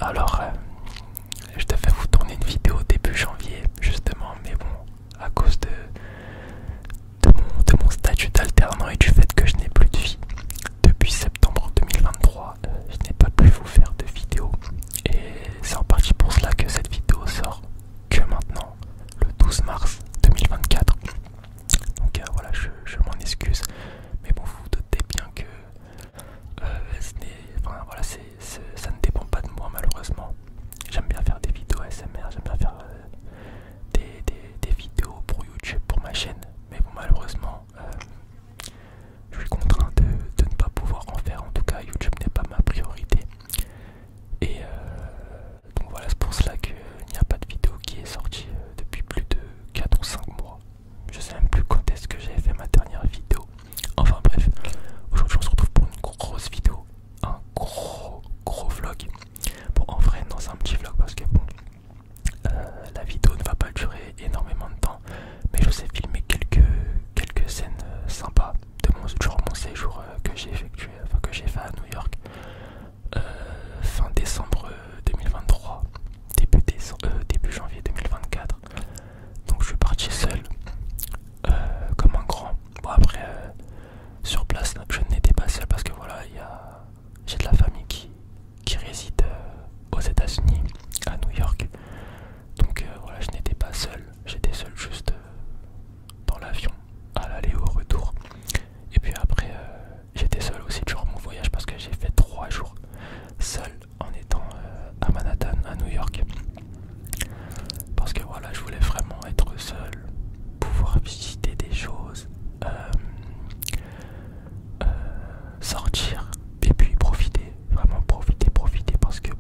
Alors, je devais vous tourner une vidéo début janvier, justement, mais bon, à cause de mon statut d'alternant et du fait que je n'ai plus de vie depuis septembre 2023, je n'ai pas pu vous faire de vidéo. Et c'est en partie pour cela que cette vidéo sort que maintenant, le 12 mars 2024. Donc voilà, je m'en excuse, mais bon, vous vous doutez bien que ça ne dépend pas de moi malheureusement. J'aime bien faire des vidéos ASMR, j'aime bien faire des vidéos pour YouTube, pour ma chaîne, mais bon malheureusement je suis contraint de ne pas pouvoir en faire. En tout cas YouTube n'est pas ma priorité. Et donc voilà, c'est pour cela qu'il n'y a pas de vidéo qui est sortie depuis plus de 4 ou 5 mois. Je sais même plus quand est-ce que j'avais fait ma dernière vidéo. Enfin bref, aujourd'hui on se retrouve pour une grosse vidéo, un gros vlog. Bon, en vrai non, c'est un petit vlog parce que bon, la vidéo ne va pas durer énormément de temps, mais je sais filmer quelques scènes sympas durant mon séjour que j'ai effectué, enfin que j'ai fait à New York fin décembre 2023, début janvier 2024. Donc je suis parti seul, comme un grand. Bon après, sur place, je n'étais pas seul parce que voilà, j'ai de la famille qui réside aux États-Unis, à New York. Donc voilà, je n'étais pas seul, j'étais seul juste dans l'avion, à l'aller au retour. Et puis après, j'étais seul aussi durant mon voyage parce que j'ai fait 3 jours seul en étant à Manhattan, à New York. Parce que voilà, je voulais vraiment être seul, pouvoir visiter des choses, sortir et puis profiter, vraiment profiter parce que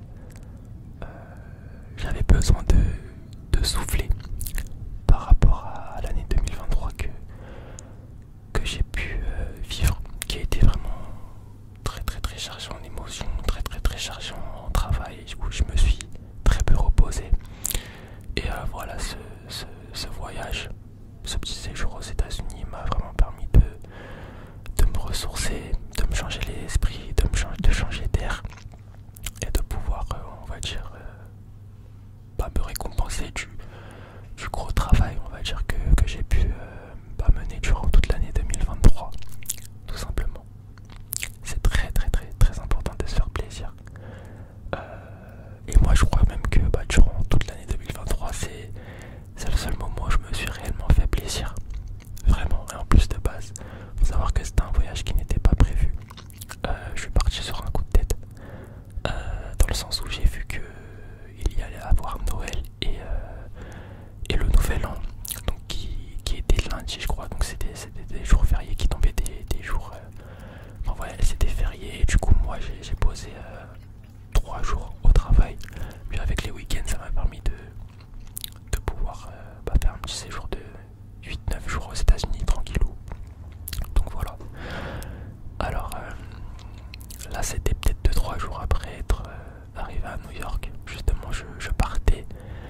j'avais besoin de souffler par rapport à l'année 2023 que j'ai pu vivre, qui a été vraiment très chargé en émotions, très chargé en travail, où je me suis très peu reposé. Et voilà, ce voyage, ce petit séjour aux États-Unis m'a vraiment permis de me ressourcer, de me changer l'esprit, de changer d'air et de pouvoir, on va dire, me récompenser du gros travail, on va dire, que j'ai pu mener durant toute l'année 2023, tout simplement. C'est très important de se faire plaisir. Et moi je crois même que durant toute l'année 2023 c'est le seul moment où je me suis réellement fait plaisir. Vraiment, et en plus de base, faut savoir que c'était un voyage qui n'était pas prévu. Je suis parti sur un coup de tête, dans le sens où j'ai vu que il y allait avoir Noël et le Nouvel An, donc qui était lundi je crois, donc c'était des jours fériés qui tombaient des jours, enfin voilà, c'était férié, et du coup moi j'ai posé 3 jours au travail, puis avec les week-ends ça m'a permis de pouvoir faire un petit séjour de 8-9 jours aux États-Unis tranquillou. Donc voilà. Alors là c'était peut-être 2-3 jours après être arrivé à New York. Justement je partais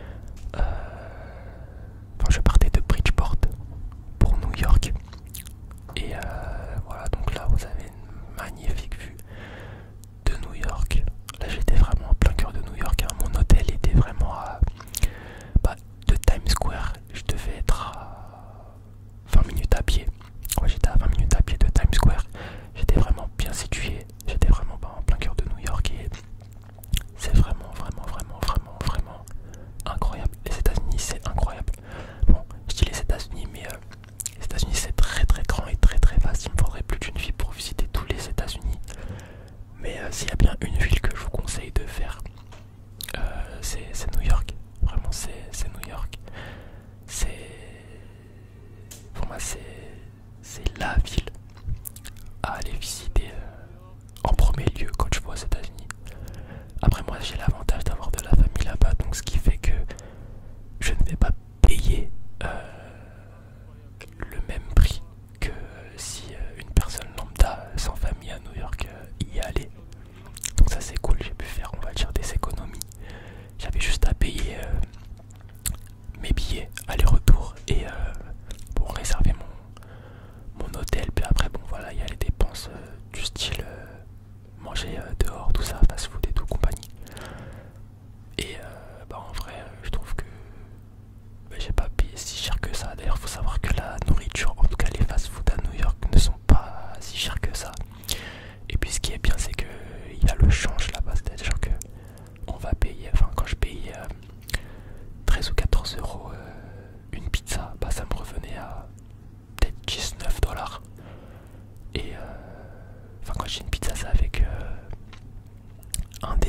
je partais de Bridgeport pour New York. Et voilà, donc là vous avez une magnifique vue de New York. Là j'étais vraiment en plein cœur de New York, hein. Mon hôtel était vraiment de Times Square. Je devais être à 20 minutes à pied.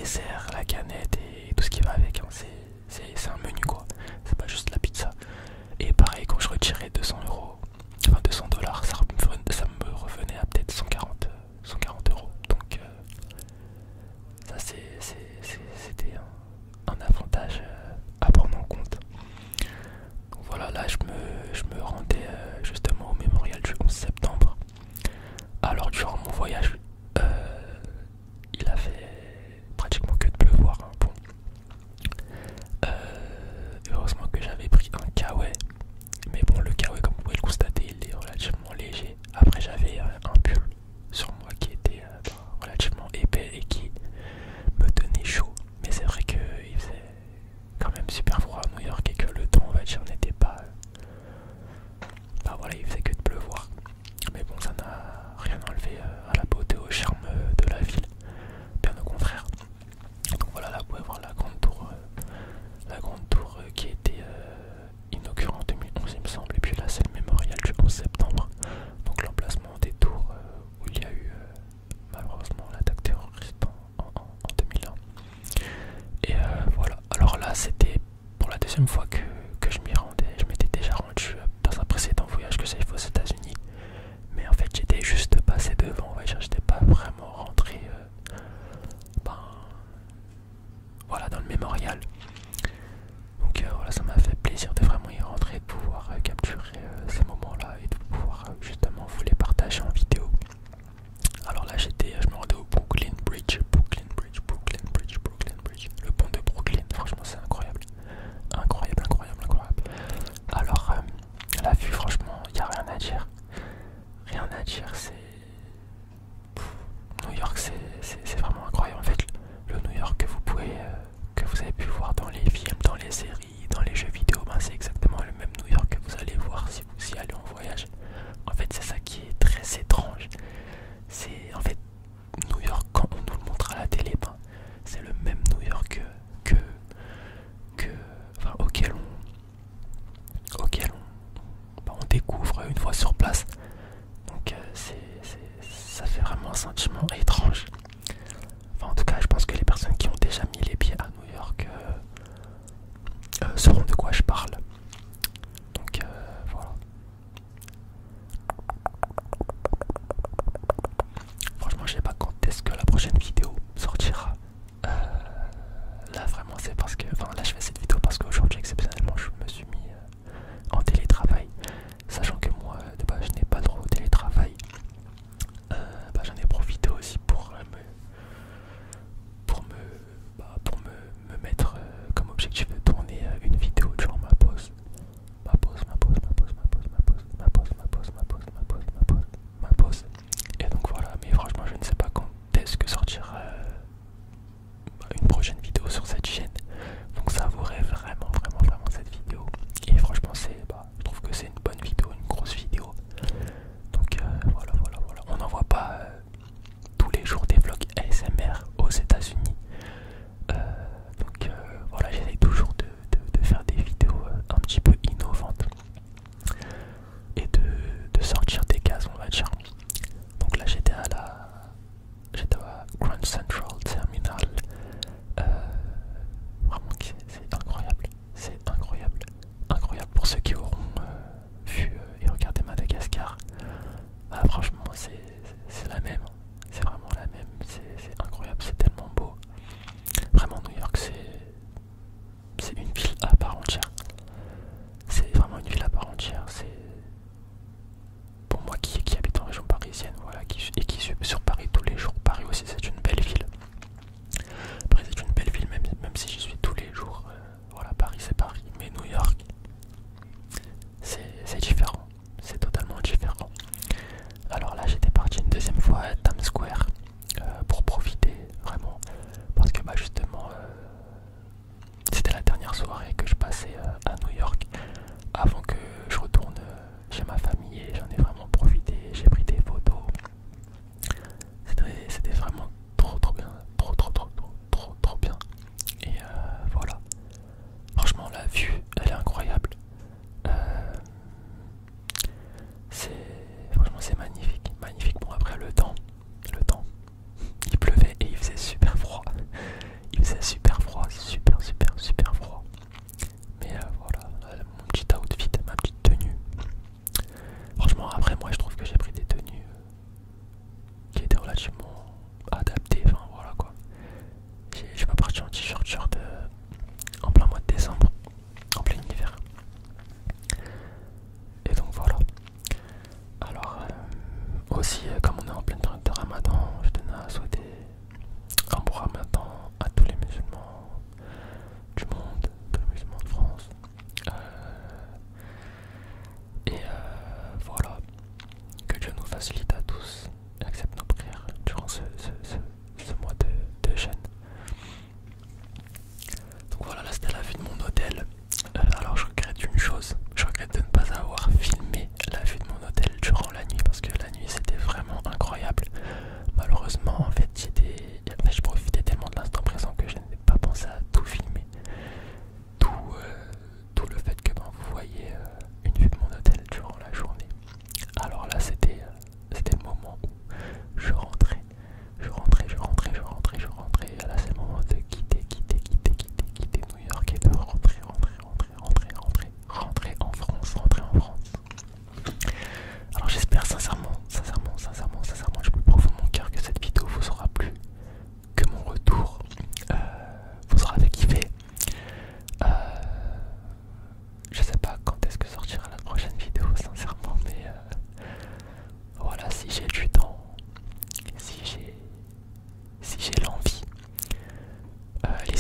dessert, la canette et tout ce qui va avec. Hein. C'est un menu quoi. C'est pas juste la pizza. Et pareil, quand je retirais 200 euros, enfin 200 dollars, ça me revenait à peut-être 140 euros. Donc ça c'était un avantage à prendre en compte. Donc voilà, là je me rendais justement au mémorial du 11 septembre. Alors durant mon voyage, il a fait pratiquement que de pleuvoir. Hein. Bon. Heureusement que j'avais pris un kawaii. Mais bon, le kawaii, comme vous pouvez le constater, il est relativement léger. Après, j'avais un pull sur moi qui était relativement épais et qui me tenait chaud. Mais c'est vrai qu'il faisait quand même super froid à New York et que le temps, on va dire, n'était pas. Bah voilà, il faisait que de pleuvoir. Mais bon, ça n'a rien enlevé à la beauté, au charme de la ville. Bien au contraire. Donc voilà, là, vous pouvez voir la grande tour. Qui a été inaugurée en 2011 il me semble, et puis là c'est le mémorial du 11 septembre, donc l'emplacement des tours où il y a eu malheureusement l'attaque terroriste en 2001. Et voilà, alors là c'était pour la deuxième fois que je m'y rendais. Je m'étais déjà rendu dans un précédent voyage que j'avais fait aux États-Unis, mais en fait j'étais juste passé devant, on va dire, j'étais pas vraiment rentré voilà, dans le mémorial. Donc voilà, ça m'a fait plaisir de vraiment y rentrer, de pouvoir capturer ces moments-là et de pouvoir justement vous les partager en vidéo. Alors là je me rendais au Brooklyn Bridge, le pont de Brooklyn. Franchement c'est incroyable, incroyable.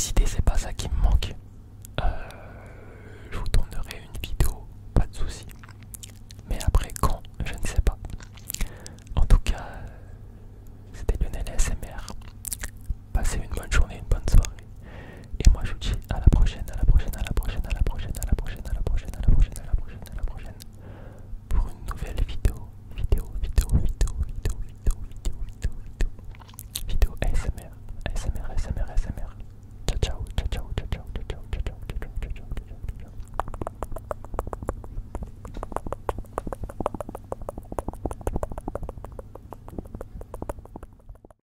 idées, c'est pas ça qui me manque.